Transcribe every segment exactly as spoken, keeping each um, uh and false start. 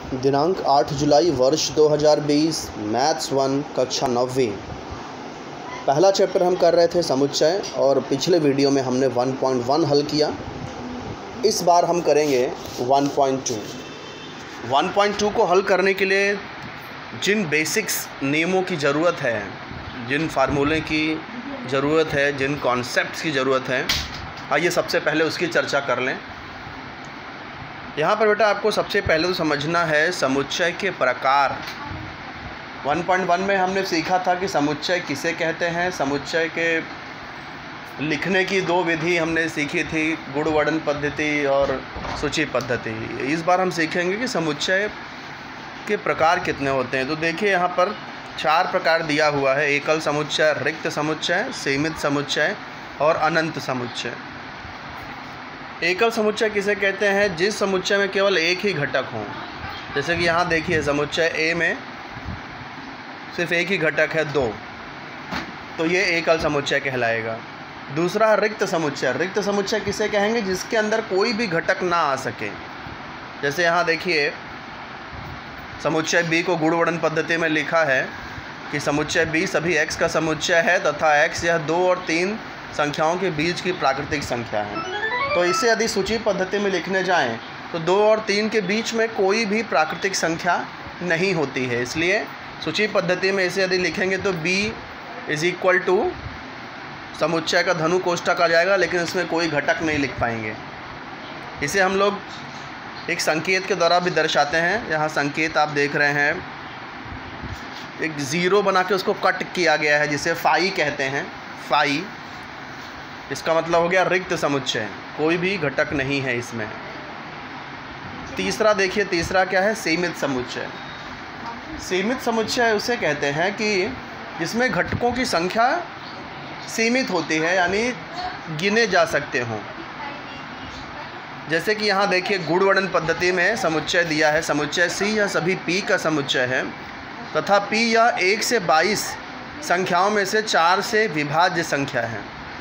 दिनांक आठ जुलाई वर्ष दो हज़ार बीस, मैथ्स वन कक्षा नौवीं। पहला चैप्टर हम कर रहे थे समुच्चय और पिछले वीडियो में हमने वन पॉइंट वन हल किया। इस बार हम करेंगे one point two. One point two को हल करने के लिए जिन बेसिक्स नियमों की ज़रूरत है, जिन फार्मूले की ज़रूरत है, जिन कॉन्सेप्ट्स की ज़रूरत है, आइए सबसे पहले उसकी चर्चा कर लें। यहाँ पर बेटा आपको सबसे पहले तो समझना है समुच्चय के प्रकार। वन पॉइंट वन में हमने सीखा था कि समुच्चय किसे कहते हैं। समुच्चय के लिखने की दो विधि हमने सीखी थी, गुणवर्णन पद्धति और सूची पद्धति। इस बार हम सीखेंगे कि समुच्चय के प्रकार कितने होते हैं। तो देखिए यहाँ पर चार प्रकार दिया हुआ है: एकल समुच्चय, रिक्त समुच्चय, सीमित समुच्चय और अनंत समुच्चय। एकल समुच्चय किसे कहते हैं? जिस समुच्चय में केवल एक ही घटक हो। जैसे कि यहाँ देखिए समुच्चय ए में सिर्फ एक ही घटक है, दो, तो ये एकल समुच्चय कहलाएगा। दूसरा है रिक्त समुच्चय। रिक्त समुच्चय किसे कहेंगे? जिसके अंदर कोई भी घटक ना आ सके। जैसे यहाँ देखिए समुच्चय बी को गुणवर्णन पद्धति में लिखा है कि समुच्चय बी सभी x का समुच्चय है तथा x यह दो और तीन संख्याओं के बीच की प्राकृतिक संख्या है। तो इसे यदि सूची पद्धति में लिखने जाएं तो दो और तीन के बीच में कोई भी प्राकृतिक संख्या नहीं होती है। इसलिए सूची पद्धति में इसे यदि लिखेंगे तो b इज़ इक्वल टू समुच्चय का धनु कोष्ठक आ जाएगा, लेकिन इसमें कोई घटक नहीं लिख पाएंगे। इसे हम लोग एक संकेत के द्वारा भी दर्शाते हैं। यहाँ संकेत आप देख रहे हैं, एक ज़ीरो बना के उसको कट किया गया है, जिसे फाई कहते हैं। फाई, इसका मतलब हो गया रिक्त समुच्चय, कोई भी घटक नहीं है इसमें। तीसरा देखिए, तीसरा क्या है? सीमित समुच्चय। सीमित समुच्चय उसे कहते हैं कि जिसमें घटकों की संख्या सीमित होती है, यानी गिने जा सकते हों। जैसे कि यहाँ देखिए गुणवर्णन पद्धति में समुच्चय दिया है, समुच्चय सी यह सभी पी का समुच्चय है तथा पी यह एक से बाईस संख्याओं में से चार से विभाज्य संख्या है।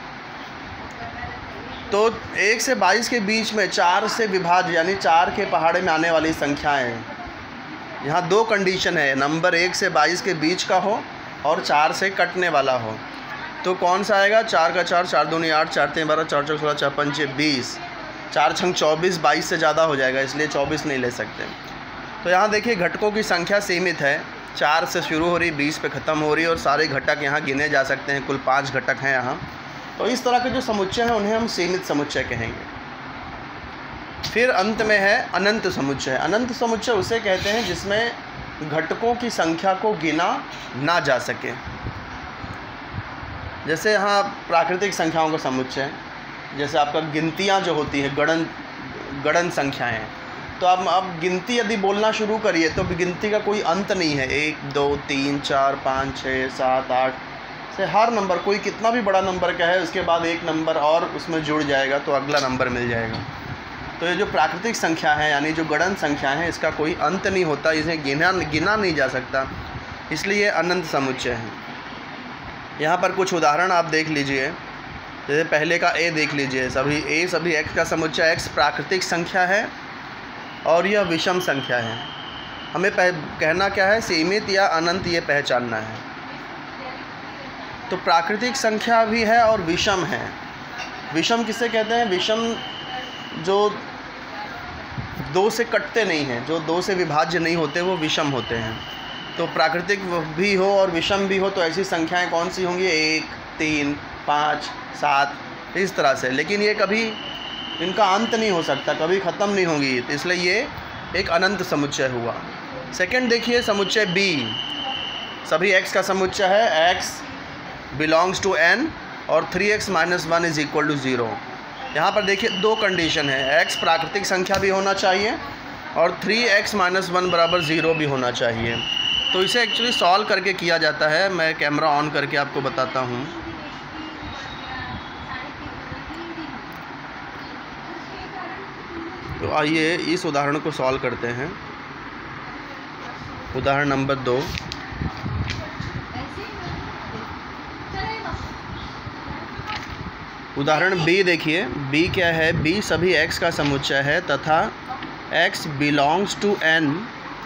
तो एक से बाईस के बीच में चार से विभाज्य यानी चार के पहाड़े में आने वाली संख्याएं, यहाँ दो कंडीशन है, नंबर एक से बाईस के बीच का हो और चार से कटने वाला हो। तो कौन सा आएगा? चार का चार, चार दूनी आठ, चार तीन बारह, चार चौक सोलह, चार पंचे बीस, चार छंग चौबीस, बाईस से ज़्यादा हो जाएगा, इसलिए चौबीस नहीं ले सकते। तो यहाँ देखिए घटकों की संख्या सीमित है, चार से शुरू हो रही, बीस पे ख़त्म हो रही और सारे घटक यहाँ गिने जा सकते हैं। कुल पाँच घटक हैं यहाँ। तो इस तरह के जो समुच्चय हैं उन्हें हम सीमित समुच्चय कहेंगे। फिर अंत में है अनंत समुच्चय। अनंत समुच्चय उसे कहते हैं जिसमें घटकों की संख्या को गिना ना जा सके। जैसे यहाँ प्राकृतिक संख्याओं का समुच्चय, जैसे आपका गिनतियाँ जो होती हैं, गणन गणन संख्याएँ, तो अब अब गिनती यदि बोलना शुरू करिए तो गिनती का कोई अंत नहीं है। एक, दो, तीन, चार, पाँच, छः, सात, आठ से हर नंबर, कोई कितना भी बड़ा नंबर का है उसके बाद एक नंबर और उसमें जुड़ जाएगा तो अगला नंबर मिल जाएगा। तो ये जो प्राकृतिक संख्या है यानी जो गणन संख्या है, इसका कोई अंत नहीं होता, इसे गिना गिना नहीं जा सकता, इसलिए अनंत समुच्चय है। यहाँ पर कुछ उदाहरण आप देख लीजिए। जैसे पहले का ए देख लीजिए, सभी ए सभी एक्स का समुच्चय। एक्स प्राकृतिक संख्या है और यह विषम संख्या है। हमें कहना क्या है? सीमित या अनंत, ये पहचानना है। तो प्राकृतिक संख्या भी है और विषम है। विषम किसे कहते हैं? विषम जो दो से कटते नहीं हैं, जो दो से विभाज्य नहीं होते, वो विषम होते हैं। तो प्राकृतिक भी हो और विषम भी हो तो ऐसी संख्याएं कौन सी होंगी? एक, तीन, पाँच, सात, इस तरह से। लेकिन ये कभी इनका अंत नहीं हो सकता, कभी ख़त्म नहीं होंगी, तो इसलिए ये एक अनंत समुच्चय हुआ। सेकंड देखिए समुच्चय बी, सभी एक्स का समुच्चय है। एक्स बिलोंग्स टू एन और three X minus one is equal to zero. यहाँ पर देखिए दो कंडीशन है, एक्स प्राकृतिक संख्या भी होना चाहिए और थ्री एक्स माइनस वन बराबर ज़ीरो भी होना चाहिए। तो इसे एक्चुअली सॉल्व करके किया जाता है। मैं कैमरा ऑन करके आपको बताता हूँ। तो आइए इस उदाहरण को सॉल्व करते हैं। उदाहरण नंबर दो। उदाहरण बी देखिए। बी क्या है? बी सभी एक्स का समुच्चय है तथा x बिलोंग्स टू n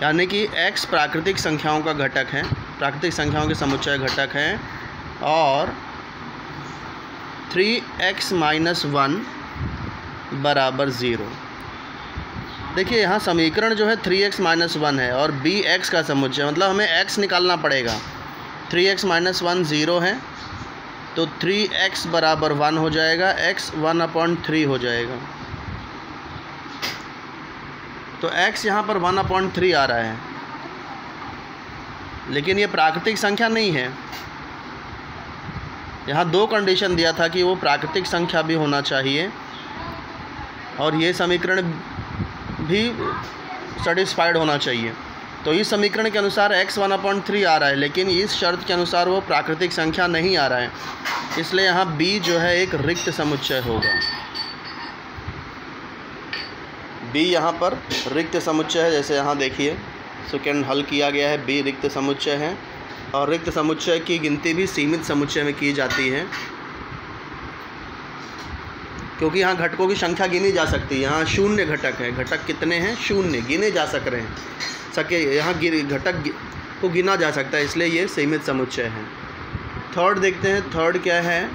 यानी कि x प्राकृतिक संख्याओं का घटक है, प्राकृतिक संख्याओं के समुच्चय घटक हैं, और थ्री एक्स माइनस वन बराबर ज़ीरो। देखिए यहाँ समीकरण जो है थ्री एक्स माइनस वन है और बी एक्स का समुच्चय, मतलब हमें x निकालना पड़ेगा। Three X minus one zero है तो थ्री एक्स बराबर वन हो जाएगा, x वन अपॉइंट थ्री हो जाएगा। तो x यहाँ पर वन अपॉइंट थ्री आ रहा है, लेकिन ये प्राकृतिक संख्या नहीं है। यहाँ दो कंडीशन दिया था कि वो प्राकृतिक संख्या भी होना चाहिए और ये समीकरण भी सेटिस्फाइड होना चाहिए। तो इस समीकरण के अनुसार x वन अपॉइंट थ्री आ रहा है, लेकिन इस शर्त के अनुसार वो प्राकृतिक संख्या नहीं आ रहा है, इसलिए यहाँ b जो है एक रिक्त समुच्चय होगा। b यहाँ पर रिक्त समुच्चय है, जैसे यहाँ देखिए सेकंड हल किया गया है, b रिक्त समुच्चय है और रिक्त समुच्चय की गिनती भी सीमित समुच्चय में की जाती है, क्योंकि यहाँ घटकों की संख्या गिनी जा सकती है। यहाँ शून्य घटक है, घटक कितने हैं? शून्य, गिने जा सक रहे हैं सके यहाँ घटक को गिना जा सकता है, इसलिए ये सीमित समुच्चय है। थर्ड देखते हैं, थर्ड क्या है?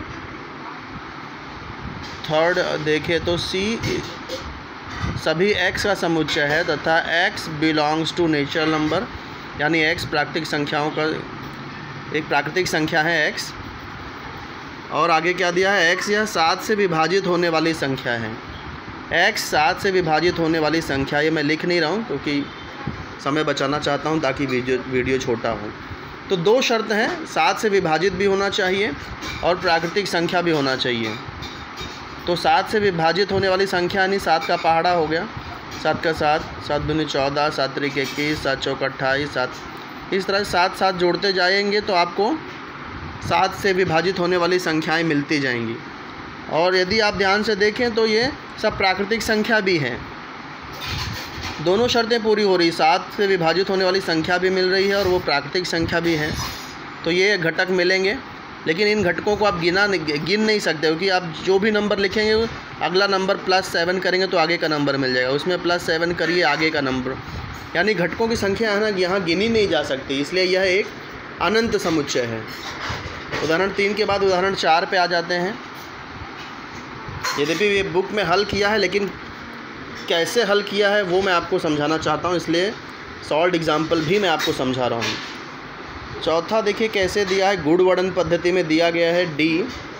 थर्ड देखें तो c सभी x का समुच्चय है तथा x belongs to natural number, यानी x प्राकृतिक संख्याओं का एक प्राकृतिक संख्या है x। और आगे क्या दिया है? x यह सात से विभाजित होने वाली संख्या है। x सात से विभाजित होने वाली संख्या, ये मैं लिख नहीं रहा हूँ क्योंकि समय बचाना चाहता हूँ ताकि वीडियो वीडियो छोटा हो। तो दो शर्त हैं, सात से विभाजित भी होना चाहिए और प्राकृतिक संख्या भी होना चाहिए। तो सात से विभाजित होने वाली संख्या यानी सात का पहाड़ा हो गया, सात का सात, सात दूनी चौदह, सात त्रिक इक्कीस, सात चौक अट्ठाईस, सात, इस तरह से सात सात जोड़ते जाएंगे तो आपको सात से विभाजित होने वाली संख्याएं मिलती जाएंगी। और यदि आप ध्यान से देखें तो ये सब प्राकृतिक संख्या भी हैं, दोनों शर्तें पूरी हो रही, सात से विभाजित होने वाली संख्या भी मिल रही है और वो प्राकृतिक संख्या भी है। तो ये घटक मिलेंगे, लेकिन इन घटकों को आप गिना गिन नहीं सकते, क्योंकि आप जो भी नंबर लिखेंगे अगला नंबर प्लस सेवन करेंगे तो आगे का नंबर मिल जाएगा, उसमें प्लस सेवन करिए आगे का नंबर, यानी घटकों की संख्या है ना यहाँ गिनी नहीं जा सकती, इसलिए यह एक अनंत समुच्चय है। उदाहरण तीन के बाद उदाहरण चार पे आ जाते हैं। यद्यपि ये बुक में हल किया है, लेकिन कैसे हल किया है वो मैं आपको समझाना चाहता हूँ, इसलिए सॉल्व एग्जाम्पल भी मैं आपको समझा रहा हूँ। चौथा देखिए कैसे दिया है, गुण वर्णन पद्धति में दिया गया है डी।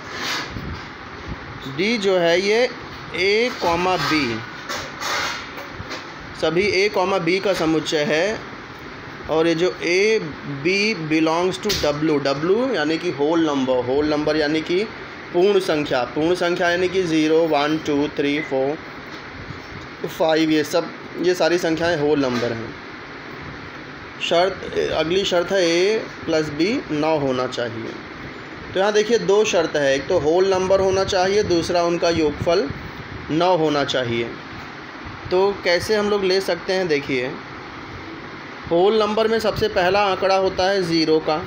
डी जो है ये ए कॉमा बी, सभी ए कॉमा बी का समुच्चय है, और ये जो A B belongs to W, W यानी कि होल नंबर, होल नंबर यानी कि पूर्ण संख्या, पूर्ण संख्या यानी कि zero one two three four five, ये सब ये सारी संख्याएं होल नंबर हैं। शर्त, अगली शर्त है ए प्लस बी नौ होना चाहिए। तो यहाँ देखिए दो शर्त है, एक तो होल नंबर होना चाहिए, दूसरा उनका योगफल नौ होना चाहिए। तो कैसे हम लोग ले सकते हैं? देखिए होल नंबर में सबसे पहला आंकड़ा होता है ज़ीरो का।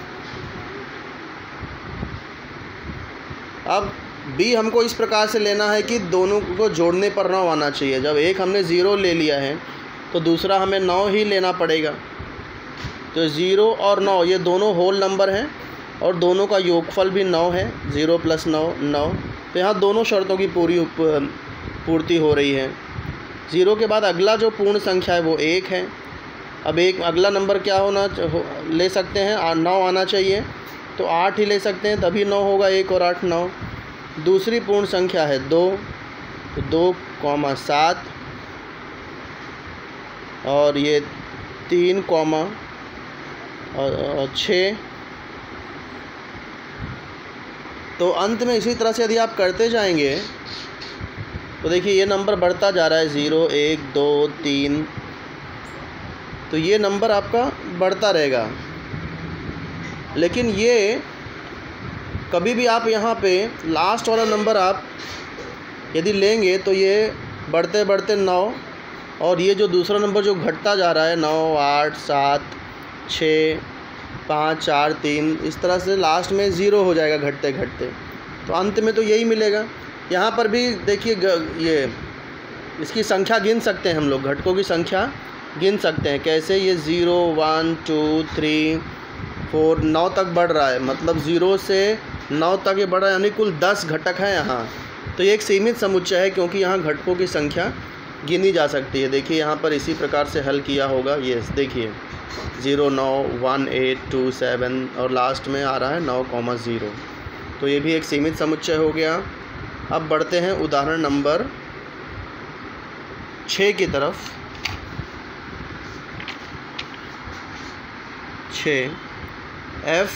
अब बी हमको इस प्रकार से लेना है कि दोनों को जोड़ने पर नौ आना चाहिए। जब एक हमने ज़ीरो ले लिया है तो दूसरा हमें नौ ही लेना पड़ेगा। तो ज़ीरो और नौ ये दोनों होल नंबर हैं और दोनों का योगफल भी नौ है, ज़ीरो प्लस नौ नौ। तो यहाँ दोनों शर्तों की पूरी पूर्ति हो रही है। ज़ीरो के बाद अगला जो पूर्ण संख्या है वो एक है। अब एक अगला नंबर क्या होना हो, ले सकते हैं, नौ आना चाहिए, तो आठ ही ले सकते हैं, तभी नौ होगा, एक और आठ नौ। दूसरी पूर्ण संख्या है दो, तो दो कॉमा सात, और ये तीन कॉमा और छः। तो अंत में इसी तरह से यदि आप करते जाएंगे तो देखिए ये नंबर बढ़ता जा रहा है, ज़ीरो एक दो तीन, तो ये नंबर आपका बढ़ता रहेगा। लेकिन ये कभी भी आप यहाँ पे लास्ट वाला नंबर आप यदि लेंगे तो ये बढ़ते बढ़ते नौ, और ये जो दूसरा नंबर जो घटता जा रहा है नौ आठ सात छः पाँच चार तीन, इस तरह से लास्ट में ज़ीरो हो जाएगा घटते घटते। तो अंत में तो यही मिलेगा। यहाँ पर भी देखिए ये इसकी संख्या गिन सकते हैं हम लोग, घटकों की संख्या गिन सकते हैं। कैसे? ये zero one two three four नौ तक बढ़ रहा है, मतलब ज़ीरो से नौ तक ये बढ़ रहा है, यानी कुल दस घटक हैं यहाँ। तो ये एक सीमित समुच्चय है क्योंकि यहाँ घटकों की संख्या गिनी जा सकती है। देखिए यहाँ पर इसी प्रकार से हल किया होगा। ये देखिए ज़ीरो नौ वन एट टू सेवन और लास्ट में आ रहा है नौ कॉमा ज़ीरो। तो ये भी एक सीमित समुच्चय हो गया। अब बढ़ते हैं उदाहरण नंबर छः की तरफ। छः एफ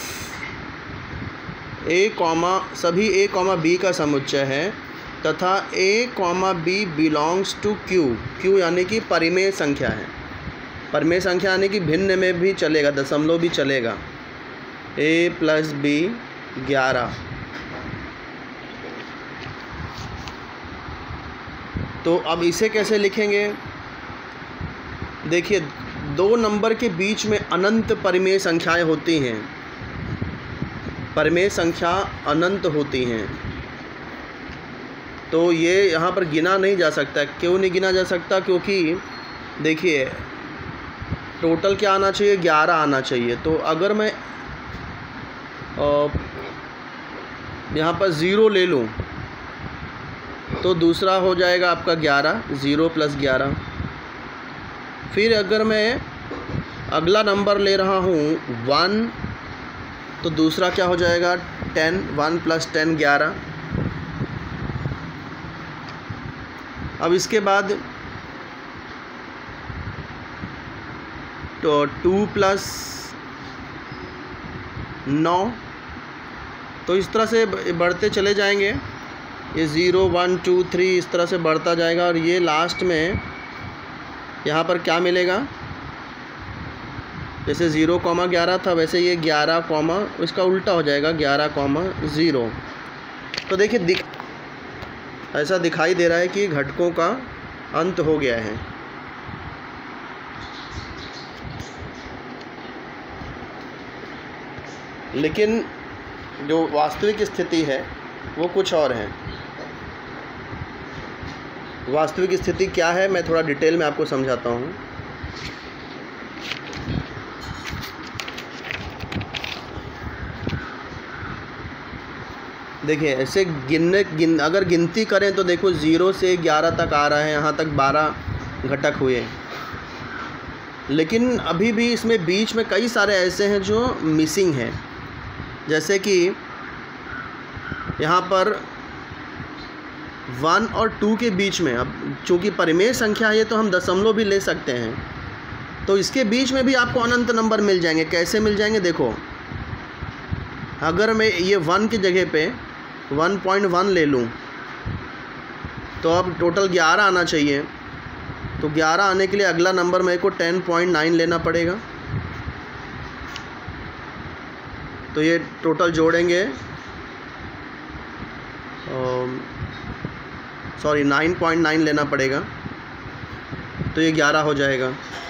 ए कॉमा सभी ए कॉमा बी का समुच्चय है तथा A comma B belongs to Q. Q यानी कि परिमेय संख्या है। परिमेय संख्या यानी कि भिन्न में भी चलेगा, दशमलव भी चलेगा। ए प्लस बी ग्यारह। तो अब इसे कैसे लिखेंगे? देखिए दो नंबर के बीच में अनंत परिमेय संख्याएं होती हैं। परिमेय संख्या अनंत होती हैं, तो ये यहाँ पर गिना नहीं जा सकता। क्यों नहीं गिना जा सकता? क्योंकि देखिए टोटल क्या आना चाहिए? ग्यारह आना चाहिए। तो अगर मैं यहाँ पर ज़ीरो ले लूँ तो दूसरा हो जाएगा आपका ग्यारह, ज़ीरो प्लस ग्यारह। फिर अगर मैं अगला नंबर ले रहा हूँ वन, तो दूसरा क्या हो जाएगा? टेन। वन प्लस टेन ग्यारह। अब इसके बाद तो टू प्लस नौ। तो इस तरह से बढ़ते चले जाएंगे। ये ज़ीरो वन टू थ्री इस तरह से बढ़ता जाएगा और ये लास्ट में यहाँ पर क्या मिलेगा? जैसे ज़ीरो कॉमा ग्यारह था वैसे ये ग्यारह कॉमा इसका उल्टा हो जाएगा, ग्यारह कॉमा ज़ीरो। तो देखिए दिख ऐसा दिखाई दे रहा है कि घटकों का अंत हो गया है। लेकिन जो वास्तविक स्थिति है वो कुछ और है। वास्तविक स्थिति क्या है मैं थोड़ा डिटेल में आपको समझाता हूँ। देखिए ऐसे गिनने गिन अगर गिनती करें तो देखो ज़ीरो से ग्यारह तक आ रहा है, यहाँ तक बारह घटक हुए। लेकिन अभी भी इसमें बीच में कई सारे ऐसे हैं जो मिसिंग हैं। जैसे कि यहाँ पर वन और टू के बीच में, अब चूँकि परिमेय संख्या है तो हम दशमलव भी ले सकते हैं, तो इसके बीच में भी आपको अनंत नंबर मिल जाएंगे। कैसे मिल जाएंगे? देखो अगर मैं ये वन की जगह पे वन पॉइंट वन ले लूँ तो अब टोटल ग्यारह आना चाहिए। तो ग्यारह आने के लिए अगला नंबर मेरे को टेन पॉइंट नाइन लेना पड़ेगा। तो ये टोटल जोड़ेंगे, सॉरी नाइन पॉइंट नाइन लेना पड़ेगा, तो ये ग्यारह हो जाएगा।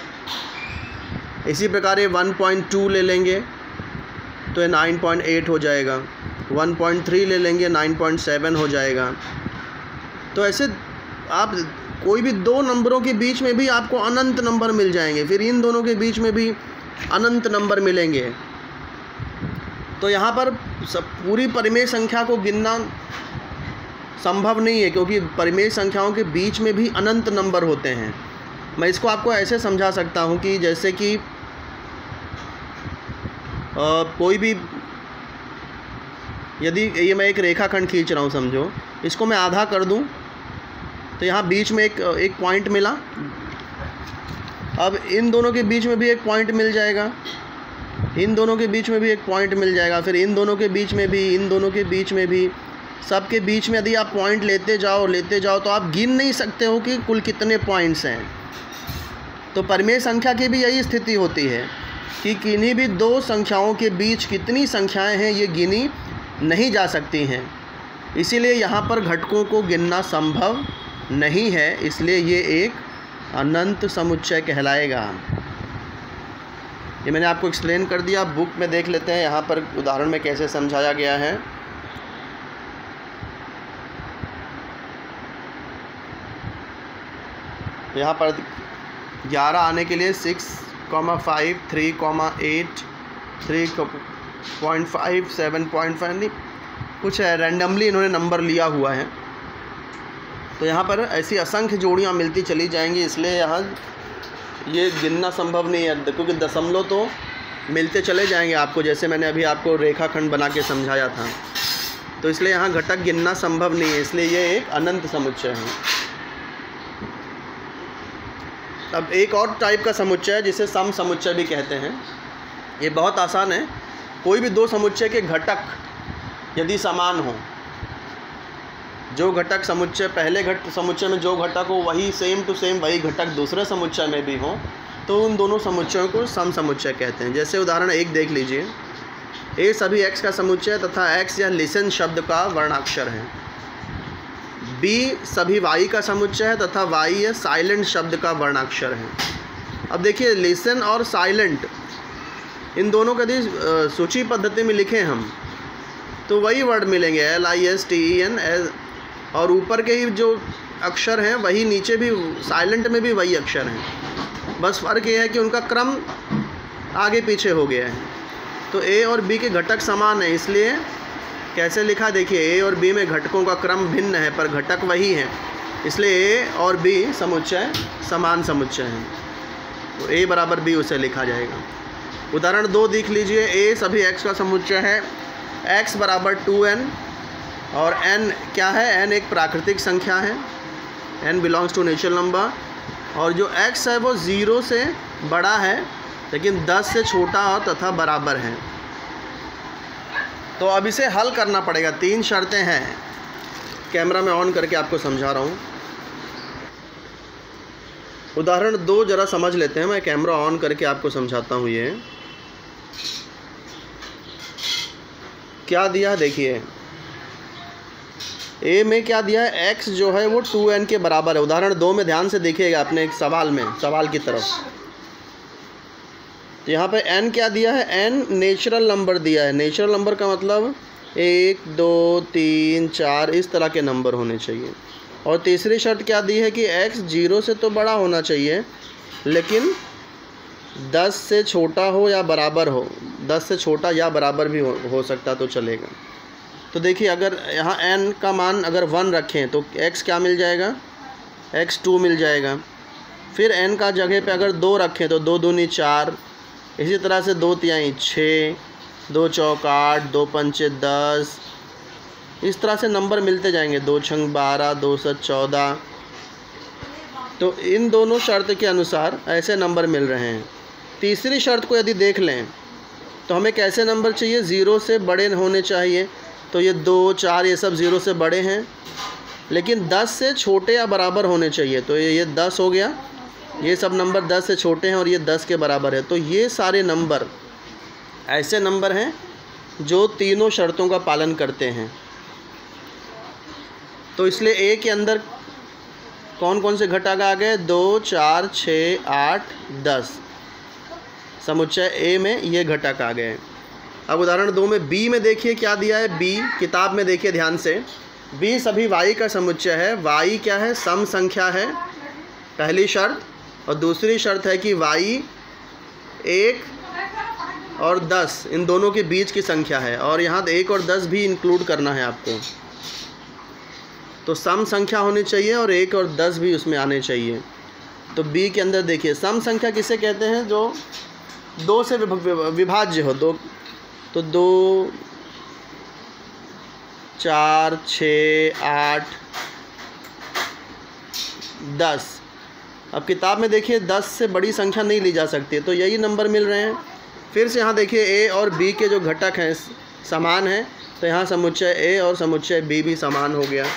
इसी प्रकार ये वन पॉइंट टू ले लेंगे तो ये नाइन पॉइंट एट हो जाएगा। वन पॉइंट थ्री ले लेंगे नाइन पॉइंट सेवन हो जाएगा। तो ऐसे आप कोई भी दो नंबरों के बीच में भी आपको अनंत नंबर मिल जाएंगे, फिर इन दोनों के बीच में भी अनंत नंबर मिलेंगे। तो यहाँ पर सब पूरी परिमेय संख्या को गिनना संभव नहीं है क्योंकि परिमेय संख्याओं के बीच में भी अनंत नंबर होते हैं। मैं इसको आपको ऐसे समझा सकता हूँ कि जैसे कि आ, कोई भी यदि ये मैं एक रेखाखंड खींच रहा हूँ, समझो इसको मैं आधा कर दूँ तो यहाँ बीच में एक एक पॉइंट मिला। अब इन दोनों के बीच में भी एक पॉइंट मिल जाएगा, इन दोनों के बीच में भी एक पॉइंट मिल जाएगा, फिर इन दोनों के बीच में भी, इन दोनों के बीच में भी, सब के बीच में यदि आप पॉइंट लेते जाओ लेते जाओ तो आप गिन नहीं सकते हो कि कुल कितने पॉइंट्स हैं। तो परिमेय संख्या की भी यही स्थिति होती है कि किन्हीं भी दो संख्याओं के बीच कितनी संख्याएं हैं ये गिनी नहीं जा सकती हैं। इसीलिए यहाँ पर घटकों को गिनना संभव नहीं है, इसलिए ये एक अनंत समुच्चय कहलाएगा। ये मैंने आपको एक्सप्लेन कर दिया। बुक में देख लेते हैं यहाँ पर उदाहरण में कैसे समझाया गया है। यहाँ पर ग्यारह आने के लिए six comma five, three comma eight, three point five, seven point five, नहीं कुछ है, रैंडमली इन्होंने नंबर लिया हुआ है। तो यहाँ पर ऐसी असंख्य जोड़ियाँ मिलती चली जाएंगी, इसलिए यहाँ ये गिनना संभव नहीं है, क्योंकि दशमलव तो मिलते चले जाएंगे आपको, जैसे मैंने अभी आपको रेखाखंड बना के समझाया था। तो इसलिए यहाँ घटक गिनना संभव नहीं है, इसलिए ये एक अनंत समुच्चय है। अब एक और टाइप का समुच्चय है जिसे सम समुच्चय भी कहते हैं। ये बहुत आसान है। कोई भी दो समुच्चय के घटक यदि समान हो, जो घटक समुच्चय पहले घट समुच्चय में जो घटक हो वही सेम टू सेम वही घटक दूसरे समुच्चय में भी हो, तो उन दोनों समुच्चयों को सम समुच्चय कहते हैं। जैसे उदाहरण एक देख लीजिए, ए सभी x का समुच्चय तथा x यह लिसन शब्द का वर्णाक्षर है। बी सभी y का समुच्चय है तथा y यह साइलेंट शब्द का वर्णाक्षर है। अब देखिए, लिसन और साइलेंट इन दोनों का यदि सूची पद्धति में लिखें हम तो वही वर्ड मिलेंगे, L I S T E N, और ऊपर के ही जो अक्षर हैं वही नीचे भी साइलेंट में भी वही अक्षर हैं। बस फ़र्क ये है कि उनका क्रम आगे पीछे हो गया है। तो ए और बी के घटक समान है, इसलिए कैसे लिखा देखिए, ए और बी में घटकों का क्रम भिन्न है पर घटक वही है, इसलिए ए और बी समुच्चय समान समुच्चय हैं। तो ए बराबर बी उसे लिखा जाएगा। उदाहरण दो देख लीजिए, ए सभी x का समुच्चय है, x बराबर टू एन, और n क्या है, n एक प्राकृतिक संख्या है, n belongs to natural number, और जो x है वो ज़ीरो से बड़ा है लेकिन दस से छोटा और तथा बराबर है। तो अब इसे हल करना पड़ेगा। तीन शर्तें हैं, कैमरा में ऑन करके आपको समझा रहा हूँ। उदाहरण दो ज़रा समझ लेते हैं, मैं कैमरा ऑन करके आपको समझाता हूँ। ये क्या दिया है देखिए, ए में क्या दिया है, x जो है वो टू एन के बराबर है। उदाहरण दो में ध्यान से देखिएगा अपने एक सवाल में, सवाल की तरफ। तो यहाँ पे n क्या दिया है, n नेचुरल नंबर दिया है। नेचुरल नंबर का मतलब एक, दो, तीन, चार इस तरह के नंबर होने चाहिए। और तीसरी शर्त क्या दी है कि x जीरो से तो बड़ा होना चाहिए लेकिन दस से छोटा हो या बराबर हो, दस से छोटा या बराबर भी हो, हो सकता तो चलेगा। तो देखिए, अगर यहाँ n का मान अगर वन रखें तो x क्या मिल जाएगा, x टू मिल जाएगा। फिर n का जगह पे अगर दो रखें तो दो दूनी चार, इसी तरह से दो तिहाई छः, दो चौक आठ, दो पंचे दस, इस तरह से नंबर मिलते जाएंगे, दो छंग बारह, दो सत चौदह। तो इन दोनों शर्त के अनुसार ऐसे नंबर मिल रहे हैं। तीसरी शर्त को यदि देख लें तो हमें कैसे नंबर चाहिए, ज़ीरो से बड़े होने चाहिए। तो ये दो, चार ये सब ज़ीरो से बड़े हैं लेकिन दस से छोटे या बराबर होने चाहिए। तो ये ये दस हो गया, ये सब नंबर दस से छोटे हैं और ये दस के बराबर है। तो ये सारे नंबर ऐसे नंबर हैं जो तीनों शर्तों का पालन करते हैं। तो इसलिए ए के अंदर कौन कौन से घटक आ गए, दो, चार, छः, आठ, दस। समुच्चय ए में ये घटक आ गए। अब उदाहरण दो में बी में देखिए क्या दिया है, बी किताब में देखिए ध्यान से, बी सभी वाई का समुच्चय है। वाई क्या है, सम संख्या है, पहली शर्त। और दूसरी शर्त है कि वाई एक और दस इन दोनों के बीच की संख्या है, और यहाँ एक और दस भी इंक्लूड करना है आपको। तो सम संख्या होनी चाहिए और एक और दस भी उसमें आने चाहिए। तो बी के अंदर देखिए, सम संख्या किसे कहते हैं, जो दो से विभाज्य हो। दो तो दो, चार, छः, आठ, दस। अब किताब में देखिए दस से बड़ी संख्या नहीं ली जा सकती, तो यही नंबर मिल रहे हैं। फिर से यहाँ देखिए ए और बी के जो घटक हैं समान हैं, तो यहाँ समुच्चय ए और समुच्चय बी भी समान हो गया।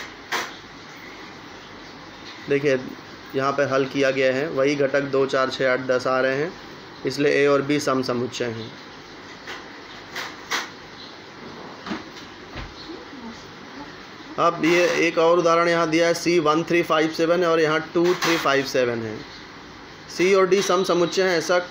देखिए यहाँ पर हल किया गया है, वही घटक दो, चार, छः, आठ, दस आ रहे हैं, इसलिए ए और बी सम समुच्चय हैं। अब ये एक और उदाहरण यहाँ दिया है, C one three five seven है और यहाँ टू थ्री फाइव सेवन है। सी और डी सम समुच्चय हैं, ऐसा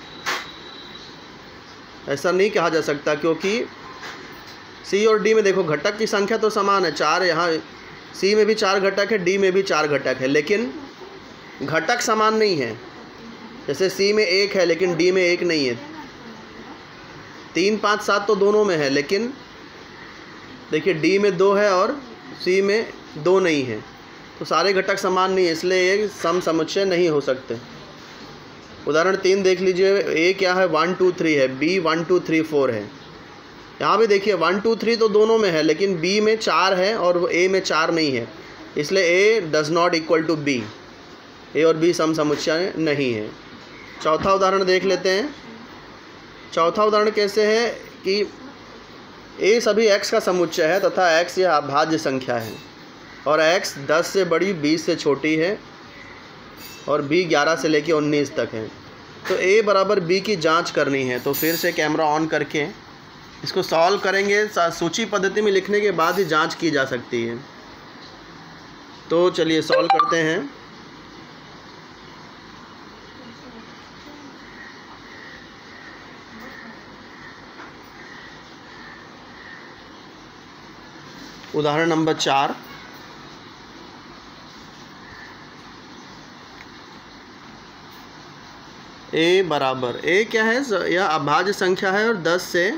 ऐसा नहीं कहा जा सकता, क्योंकि सी और डी में देखो घटक की संख्या तो समान है, चार। यहाँ सी में भी चार घटक है, डी में भी चार घटक है, लेकिन घटक समान नहीं है। जैसे सी में एक है लेकिन डी में एक नहीं है, तीन पाँच सात तो दोनों में है, लेकिन देखिए डी में दो है और सी में दो नहीं है, तो सारे घटक समान नहीं है, इसलिए ये सम समुच्चय नहीं हो सकते। उदाहरण तीन देख लीजिए, ए क्या है, वन टू थ्री है, B one two three four है। यहाँ भी देखिए वन टू थ्री तो दोनों में है, लेकिन बी में चार है और ए में चार नहीं है, इसलिए A does not equal to B, A और बी सम समुच्चय नहीं है। चौथा उदाहरण देख लेते हैं। चौथा उदाहरण कैसे है कि ए सभी x का समुच्चय है तथा x यह अभाज्य संख्या है और x दस से बड़ी, बीस से छोटी है और b ग्यारह से लेकर उन्नीस तक है। तो a बराबर b की जांच करनी है। तो फिर से कैमरा ऑन करके इसको सॉल्व करेंगे। सूची पद्धति में लिखने के बाद ही जांच की जा सकती है। तो चलिए सॉल्व करते हैं। उदाहरण नंबर चार, ए बराबर, ए क्या है, यह अभाज्य संख्या है और दस से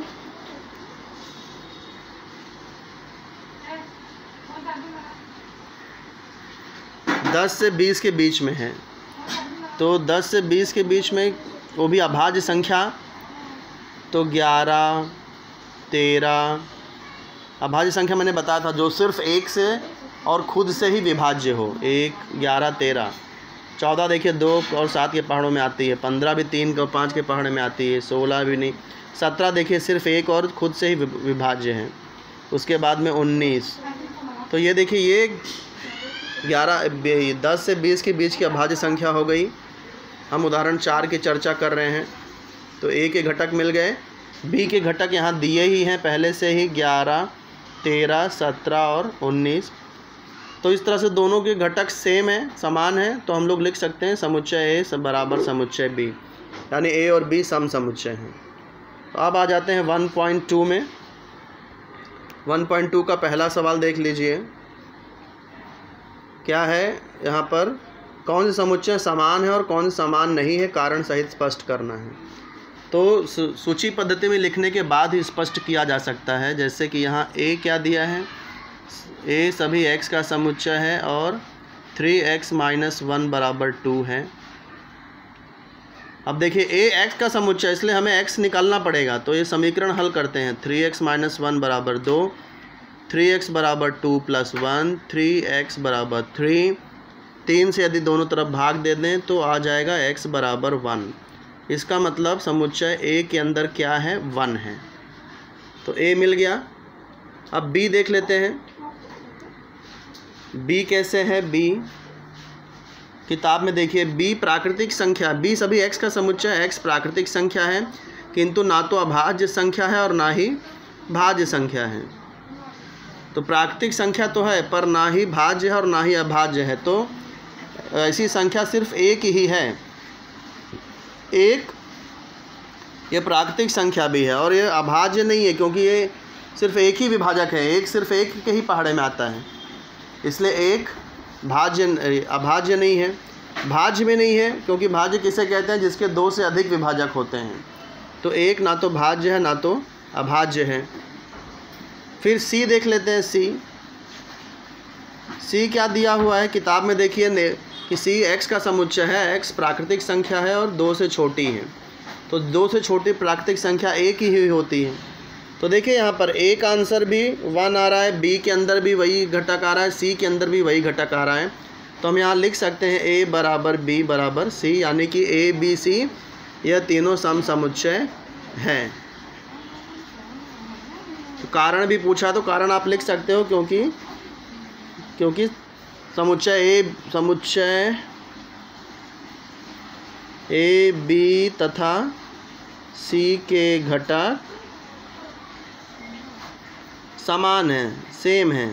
दस से बीस के बीच में है। तो दस से बीस के बीच में वो भी अभाज्य संख्या, तो ग्यारह, तेरह, अभाज्य संख्या मैंने बताया था जो सिर्फ एक से और खुद से ही विभाज्य हो। एक, ग्यारह, तेरह, चौदह देखिए दो और सात के पहाड़ों में आती है, पंद्रह भी तीन और पाँच के पहाड़ों में आती है, सोलह भी नहीं, सत्रह देखिए सिर्फ एक और खुद से ही विभाज्य है। उसके बाद में उन्नीस, तो ये देखिए ये ग्यारह, दस से बीस के बीच की अभाज्य संख्या हो गई। हम उदाहरण चार की चर्चा कर रहे हैं। तो ए के घटक मिल गए, बी के घटक यहाँ दिए ही हैं पहले से ही, ग्यारह, तेरह, सत्रह और उन्नीस। तो इस तरह से दोनों के घटक सेम है, समान है, तो हम लोग लिख सकते हैं समुच्चय ए बराबर समुच्चय बी, यानी ए और बी सम समुच्चय हैं। तो अब आ जाते हैं वन पॉइंट टू में। वन पॉइंट टू का पहला सवाल देख लीजिए। क्या है यहाँ पर, कौन से समुच्चय समान है और कौन से समान नहीं है, कारण सहित स्पष्ट करना है। तो सूची पद्धति में लिखने के बाद ही स्पष्ट किया जा सकता है। जैसे कि यहाँ ए क्या दिया है, ए सभी x का समुच्चय है और थ्री एक्स माइनस वन बराबर टू है। अब देखिए ए x का समुच्चय, इसलिए हमें x निकालना पड़ेगा। तो ये समीकरण हल करते हैं। थ्री एक्स माइनस वन बराबर दो, थ्री एक्स बराबर two plus one, three X बराबर थ्री। तीन से यदि दोनों तरफ भाग दे दें तो आ जाएगा x बराबर वन। इसका मतलब समुच्चय ए के अंदर क्या है, वन है। तो ए मिल गया। अब बी देख लेते हैं। बी कैसे है, बी किताब में देखिए, बी प्राकृतिक संख्या, बी सभी x का समुच्चय, x प्राकृतिक संख्या है किंतु ना तो अभाज्य संख्या है और ना ही भाज्य संख्या है। तो प्राकृतिक संख्या तो है पर ना ही भाज्य है और ना ही अभाज्य है। तो ऐसी संख्या सिर्फ एक ही है। एक ये प्राकृतिक संख्या भी है और ये अभाज्य नहीं है, क्योंकि ये सिर्फ एक ही विभाजक है, एक सिर्फ एक के ही पहाड़े में आता है, इसलिए एक भाज्य अभाज्य नहीं है। भाज्य में नहीं है क्योंकि भाज्य किसे कहते हैं, जिसके दो से अधिक विभाजक होते हैं। तो एक ना तो भाज्य है ना तो अभाज्य है। फिर सी देख लेते हैं। सी सी क्या दिया हुआ है किताब में, देखिए कि सी एक्स का समुच्चय है, एक्स प्राकृतिक संख्या है और दो से छोटी है। तो दो से छोटी प्राकृतिक संख्या एक ही होती है। तो देखिए यहाँ पर ए का आंसर भी वन आ रहा है, बी के अंदर भी वही घटक आ रहा है, सी के अंदर भी वही घटक आ रहा है। तो हम यहाँ लिख सकते हैं ए बराबर बी बराबर सी, यानी कि ए बी सी यह तीनों सम समुच्चय हैं। तो कारण भी पूछा तो कारण आप लिख सकते हो, क्योंकि क्योंकि समुच्चय ए समुच्चय ए बी तथा सी के घटक समान हैं, सेम हैं।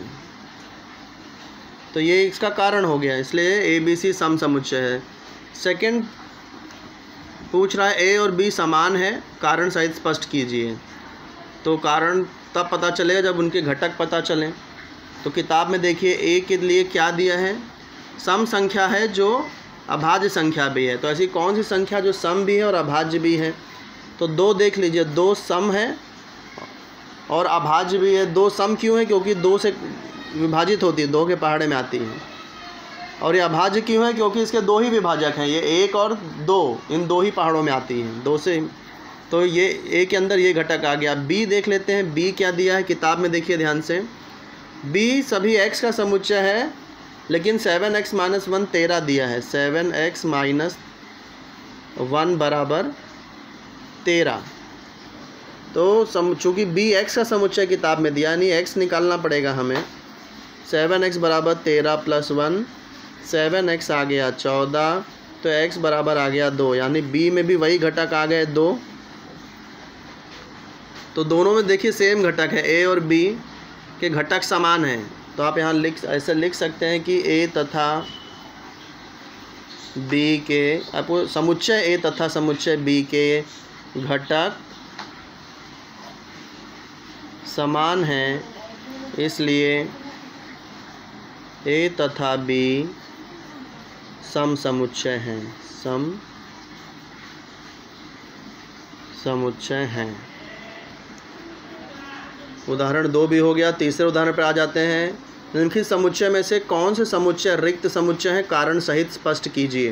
तो ये इसका कारण हो गया, इसलिए ए बी सी सम समुच्चय है। सेकंड पूछ रहा है ए और बी समान है, कारण सहित स्पष्ट कीजिए। तो कारण तब पता चलेगा जब उनके घटक पता चलें। तो किताब में देखिए ए के लिए क्या दिया है, सम संख्या है जो अभाज्य संख्या भी है। तो ऐसी कौन सी संख्या जो सम भी है और अभाज्य भी है? तो दो देख लीजिए, दो सम है और अभाज्य भी है। दो सम क्यों है? क्योंकि दो से विभाजित होती है, दो के पहाड़े में आती है। और ये अभाज्य क्यों है? क्योंकि इसके दो ही विभाजक हैं, ये एक और दो, इन दो ही पहाड़ों में आती हैं, दो से। तो ये ए के अंदर ये घटक आ गया। बी देख लेते हैं, बी क्या दिया है किताब में, देखिए ध्यान से। बी सभी एक्स का समुच्चय है, लेकिन सेवन एक्स माइनस वन तेरह दिया है। सेवन एक्स माइनस वन बराबर तेरह। तो सम चूँकि बी एक्स का समुच्चय किताब में दिया, यानी एक्स निकालना पड़ेगा हमें। सेवन एक्स बराबर तेरह प्लस वन, सेवन एक्स आ गया चौदह, तो एक्स बराबर आ गया दो, यानी बी में भी वही घटक आ गए दो। तो दोनों में देखिए सेम घटक है, ए और बी के घटक समान हैं। तो आप यहाँ लिख ऐसे लिख सकते हैं कि ए तथा बी के, आपको समुच्चय ए तथा समुच्चय बी के घटक समान हैं, इसलिए ए तथा बी सम समुच्चय हैं, सम समुच्चय हैं। उदाहरण दो भी हो गया। तीसरे उदाहरण पर आ जाते हैं। निम्नलिखित समुच्चय में से कौन से समुच्चय रिक्त समुच्चय है? कारण सहित स्पष्ट कीजिए।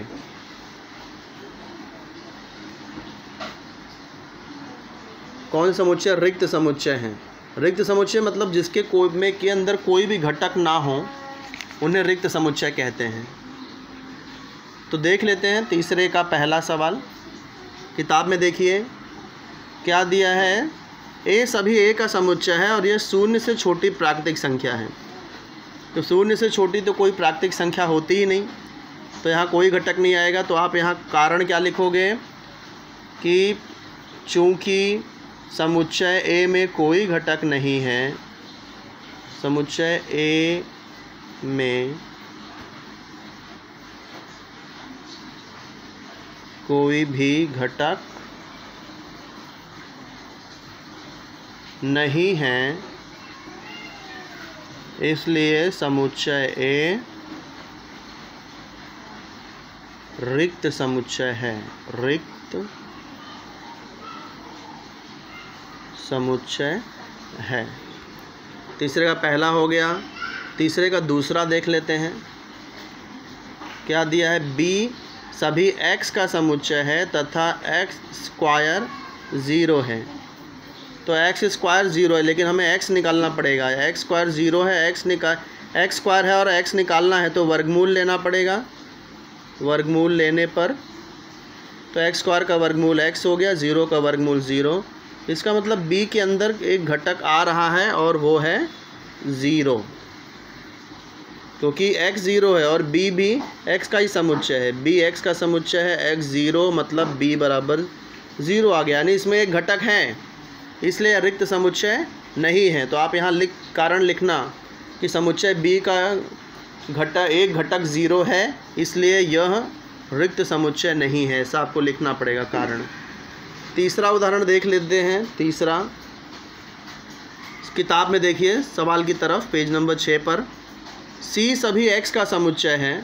कौन से समुच्चय रिक्त समुच्चय हैं? रिक्त समुच्चय मतलब जिसके कोई में के अंदर कोई भी घटक ना हो, उन्हें रिक्त समुच्चय कहते हैं। तो देख लेते हैं तीसरे का पहला सवाल। किताब में देखिए क्या दिया है। ए सभी ए का समुच्चय है और यह शून्य से छोटी प्राकृतिक संख्या है। तो शून्य से छोटी तो कोई प्राकृतिक संख्या होती ही नहीं, तो यहाँ कोई घटक नहीं आएगा। तो आप यहाँ कारण क्या लिखोगे कि चूँकि समुच्चय ए में कोई घटक नहीं है, समुच्चय ए में कोई भी घटक नहीं है, इसलिए समुच्चय ए रिक्त समुच्चय है, रिक्त समुच्चय है। तीसरे का पहला हो गया। तीसरे का दूसरा देख लेते हैं। क्या दिया है? बी सभी x का समुच्चय है तथा x स्क्वायर ज़ीरो है। तो x स्क्वायर ज़ीरो है, लेकिन हमें x निकालना पड़ेगा। x स्क्वायर ज़ीरो है, x निकाल x स्क्वायर है और x निकालना है, तो वर्गमूल लेना पड़ेगा। वर्गमूल लेने पर तो x स्क्वायर का वर्गमूल x हो गया, ज़ीरो का वर्गमूल ज़ीरो। इसका मतलब b के अंदर एक घटक आ रहा है और वो है ज़ीरो, क्योंकि x ज़ीरो है और b भी x का ही समुच्चय है। b x का समुच्चय है, x ज़ीरो मतलब b बराबर ज़ीरो आ गया, यानी इसमें एक घटक है, इसलिए रिक्त समुच्चय नहीं है। तो आप यहाँ लिख कारण लिखना कि समुच्चय b का घटक एक घटक ज़ीरो है, इसलिए यह रिक्त समुच्चय नहीं है, ऐसा आपको लिखना पड़ेगा कारण। तीसरा उदाहरण देख लेते हैं। तीसरा किताब में देखिए सवाल की तरफ, पेज नंबर छः पर। c सभी x का समुच्चय है।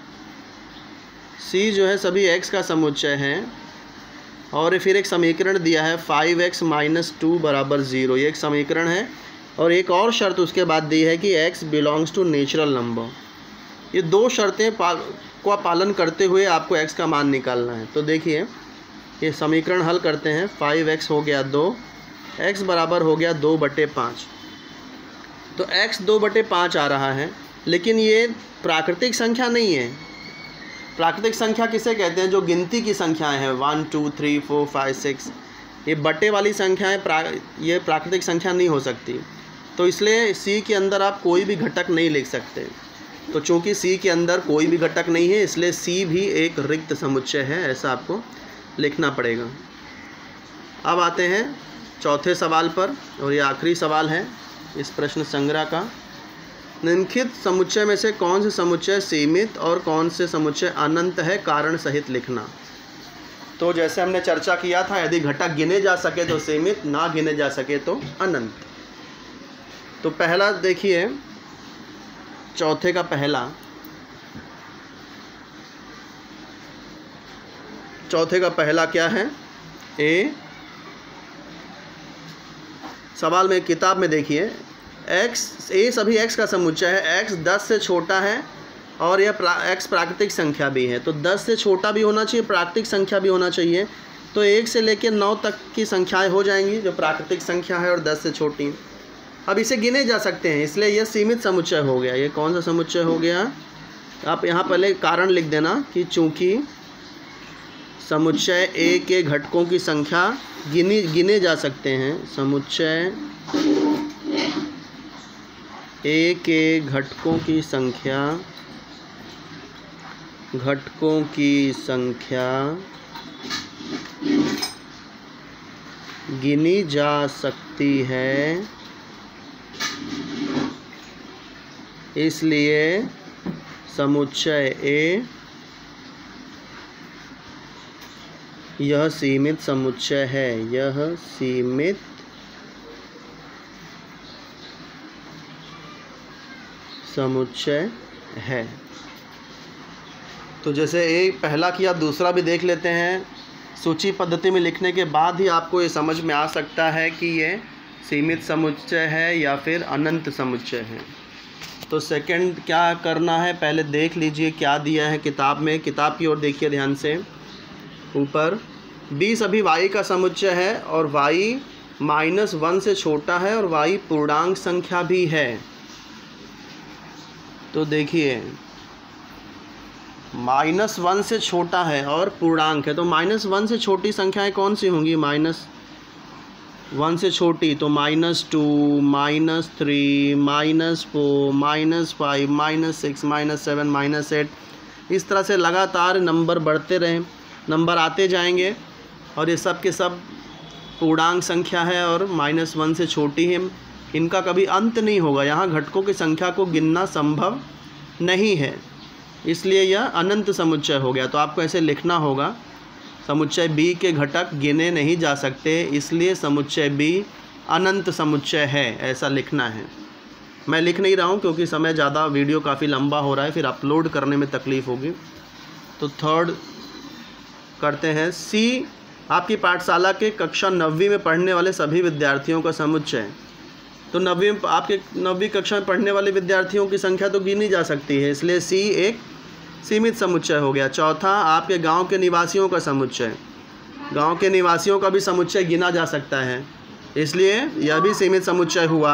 c जो है सभी x का समुच्चय है और फिर एक समीकरण दिया है फाइव एक्स माइनस टू बराबर ज़ीरो। ये एक समीकरण है और एक और शर्त उसके बाद दी है कि x belongs to natural number. ये दो शर्तें पाल का पालन करते हुए आपको x का मान निकालना है। तो देखिए ये समीकरण हल करते हैं। फाइव एक्स हो गया दो, x बराबर हो गया दो बटे पाँच। तो x दो बटे पाँच आ रहा है, लेकिन ये प्राकृतिक संख्या नहीं है। प्राकृतिक संख्या किसे कहते हैं? जो गिनती की संख्याएं हैं, one two three four five six, ये बटे वाली संख्याएं प्रा ये प्राकृतिक संख्या नहीं हो सकती। तो इसलिए c के अंदर आप कोई भी घटक नहीं लिख सकते। तो चूंकि c के अंदर कोई भी घटक नहीं है, इसलिए c भी एक रिक्त समुच्चय है, ऐसा आपको लिखना पड़ेगा। अब आते हैं चौथे सवाल पर और ये आखिरी सवाल है इस प्रश्न संग्रह का। निम्नलिखित समुच्चय में से कौन से समुच्चय सीमित और कौन से समुच्चय अनंत है? कारण सहित लिखना। तो जैसे हमने चर्चा किया था, यदि घटक गिने जा सके तो सीमित, ना गिने जा सके तो अनंत। तो पहला देखिए, चौथे का पहला, चौथे का पहला क्या है, ए, सवाल में किताब में देखिए, एक्स, ए सभी एक्स का समुच्चय है, एक्स दस से छोटा है और यह प्रा, एक्स प्राकृतिक संख्या भी है, तो दस से छोटा भी होना चाहिए, प्राकृतिक संख्या भी होना चाहिए, तो एक से लेकर नौ तक की संख्याएं हो जाएंगी जो प्राकृतिक संख्या है और दस से छोटी। अब इसे गिने जा सकते हैं, इसलिए यह सीमित समुच्चय हो गया। ये कौन सा समुच्चय हो गया, आप यहाँ पहले कारण लिख देना कि चूँकि समुच्चय ए के घटकों की संख्या गिनी गिने जा सकते हैं, समुच्चय ए के घटकों की संख्या घटकों की संख्या गिनी जा सकती है, इसलिए समुच्चय ए यह सीमित समुच्चय है, यह सीमित समुच्चय है। तो जैसे ए पहला किया, दूसरा भी देख लेते हैं। सूची पद्धति में लिखने के बाद ही आपको ये समझ में आ सकता है कि ये सीमित समुच्चय है या फिर अनंत समुच्चय है। तो सेकंड क्या करना है, पहले देख लीजिए क्या दिया है किताब में। किताब की ओर देखिए ध्यान से। ऊपर बी सभी y का समुच्चय है और y माइनस वन से छोटा है और y पूर्णांक संख्या भी है। तो देखिए माइनस वन से छोटा है और पूर्णांक है, तो माइनस वन से छोटी संख्याएं कौन सी होंगी, माइनस वन से छोटी, तो minus two, minus three, minus four, minus five, minus six, minus seven, minus eight, इस तरह से लगातार नंबर बढ़ते रहें, नंबर आते जाएंगे और ये सब के सब पूर्णांक संख्या है और माइनस वन से छोटी है, इनका कभी अंत नहीं होगा। यहाँ घटकों की संख्या को गिनना संभव नहीं है, इसलिए यह अनंत समुच्चय हो गया। तो आपको ऐसे लिखना होगा, समुच्चय बी के घटक गिने नहीं जा सकते, इसलिए समुच्चय बी अनंत समुच्चय है, ऐसा लिखना है। मैं लिख नहीं रहा हूँ क्योंकि समय ज़्यादा, वीडियो काफ़ी लंबा हो रहा है, फिर अपलोड करने में तकलीफ़ होगी। तो थर्ड करते हैं। सी आपकी पाठशाला के कक्षा नवीं में पढ़ने वाले सभी विद्यार्थियों का समुच्चय। तो नवीं आपके नवीं कक्षा में पढ़ने वाले विद्यार्थियों की संख्या तो गिनी जा सकती है, इसलिए सी एक सीमित समुच्चय हो गया। चौथा आपके गांव के निवासियों का समुच्चय। गांव के निवासियों का भी समुच्चय गिना जा सकता है, इसलिए यह भी सीमित समुच्चय हुआ।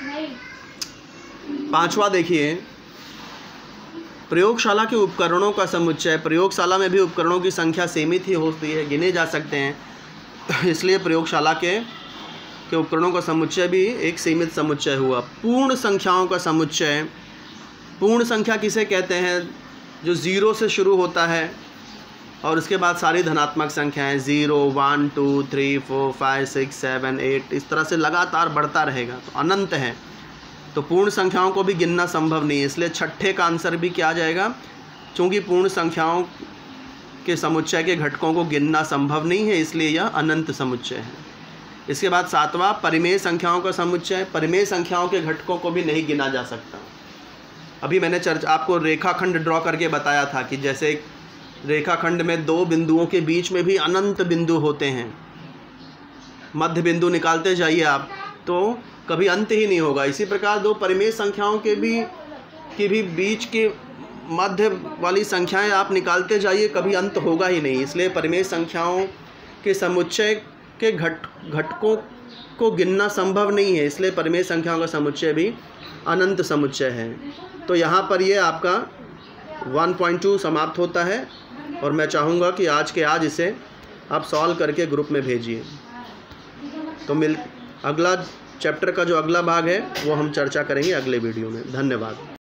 पांचवा देखिए, प्रयोगशाला के उपकरणों का समुच्चय। प्रयोगशाला में भी उपकरणों की संख्या सीमित ही होती है, गिने जा सकते हैं, इसलिए प्रयोगशाला के के उपकरणों का समुच्चय भी एक सीमित समुच्चय हुआ। पूर्ण संख्याओं का समुच्चय। पूर्ण संख्या किसे कहते हैं, जो ज़ीरो से शुरू होता है और उसके बाद सारी धनात्मक संख्याएं zero, one, two, three, four, five, six, seven, eight, इस तरह से लगातार बढ़ता रहेगा, तो अनंत है। तो पूर्ण संख्याओं को भी गिनना संभव नहीं है, इसलिए छठे का आंसर भी क्या आ जाएगा, चूँकि पूर्ण संख्याओं के समुच्चय के घटकों को गिनना संभव नहीं है, इसलिए यह अनंत समुच्चय है। इसके बाद सातवां परिमेय संख्याओं का समुच्चय। परिमेय संख्याओं के घटकों को भी नहीं गिना जा सकता। अभी मैंने चर्चा आपको रेखाखंड ड्रॉ करके बताया था कि जैसे रेखाखंड में दो बिंदुओं के बीच में भी अनंत बिंदु होते हैं, मध्य बिंदु निकालते जाइए आप तो कभी अंत ही नहीं होगा। इसी प्रकार दो परिमेय संख्याओं के भी के भी बीच के मध्य वाली संख्याएं आप निकालते जाइए, कभी अंत होगा ही नहीं। इसलिए परिमेय संख्याओं के समुच्चय के घट घटकों को गिनना संभव नहीं है, इसलिए परिमेय संख्याओं का समुच्चय भी अनंत समुच्चय है। तो यहाँ पर ये आपका वन पॉइंट टू समाप्त होता है और मैं चाहूँगा कि आज के आज इसे आप सॉल्व करके ग्रुप में भेजिए। तो मिल अगला चैप्टर का जो अगला भाग है वो हम चर्चा करेंगे अगले वीडियो में। धन्यवाद।